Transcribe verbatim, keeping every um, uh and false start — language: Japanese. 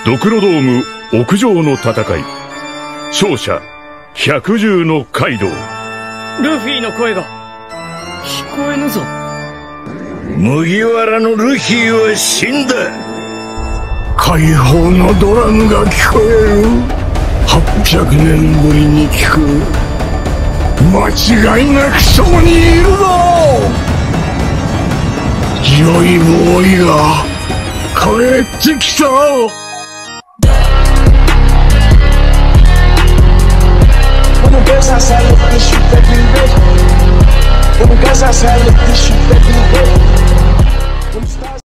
ドクロドーム屋上の戦い、勝者百獣のカイドウ。 ルフィの声が聞こえぬぞ。 麦わらのルフィは死んだ。 解放のドラムが聞こえる。はっぴゃくねんぶりに聞く。間違いなくそこにいるぞ。ジョイボーイが帰ってきた。 Vamos casar essa deixa o pé de ver. Vamos casar essa deixa o pé de ver.